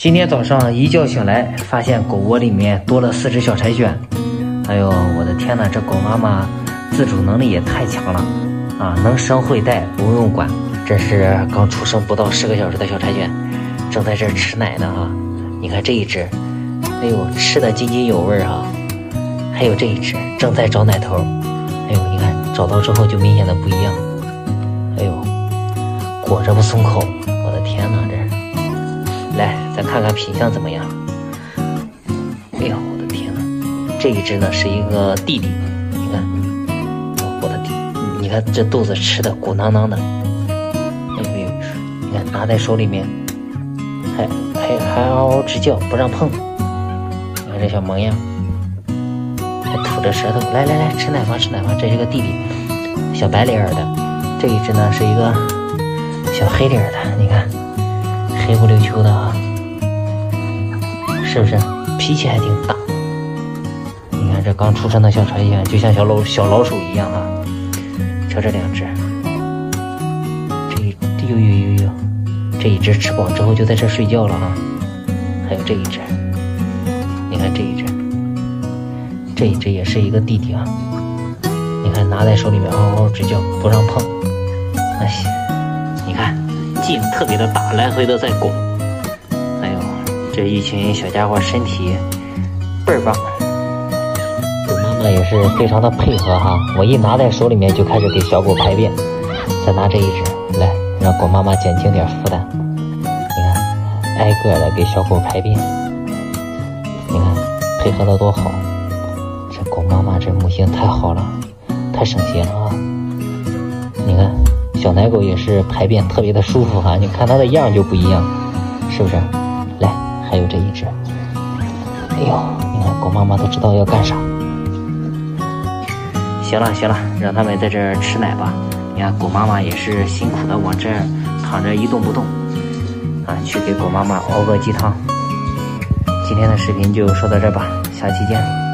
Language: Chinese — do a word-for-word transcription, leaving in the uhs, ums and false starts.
今天早上一觉醒来，发现狗窝里面多了四只小柴犬。哎呦，我的天哪，这狗妈妈自主能力也太强了啊！能生会带，不用管。这是刚出生不到十个小时的小柴犬，正在这儿吃奶呢哈。你看这一只，哎呦，吃的津津有味哈。还有这一只正在找奶头，哎呦，你看找到之后就明显的不一样。哎呦，裹着不松口，我的天哪，这来再看看品相怎么样？哎呦，我的天哪，这一只呢是一个弟弟，你看，我的弟，你看这肚子吃的鼓囊囊的，哎呦呦，你看拿在手里面，还还还嗷嗷直叫，不让碰。你看这小模样。还吐着舌头，来来来，吃奶吧，吃奶吧。这是个弟弟，小白脸儿的。这一只呢是一个小黑脸儿的，你看，黑不溜秋的啊，是不是？脾气还挺大。你看这刚出生的小柴犬，就像小老小老鼠一样啊。瞧这两只，这一呦呦呦呦，这一只吃饱之后就在这睡觉了啊。还有这一只，你看这一只。这一只也是一个弟弟啊，你看拿在手里面嗷嗷直叫，不让碰。哎，你看劲特别的大，来回的在拱。哎呦，这一群小家伙身体倍儿棒。狗妈妈也是非常的配合哈，我一拿在手里面就开始给小狗排便。再拿这一只来，让狗妈妈减轻点负担。你看，挨个的给小狗排便，你看配合的多好。狗妈妈这母性太好了，太省心了啊！你看，小奶狗也是排便特别的舒服哈，你看它的样就不一样，是不是？来，还有这一只，哎呦，你看狗妈妈都知道要干啥。行了行了，让它们在这儿吃奶吧。你看狗妈妈也是辛苦的往这儿躺着一动不动啊，去给狗妈妈熬个鸡汤。今天的视频就说到这儿吧，下期见。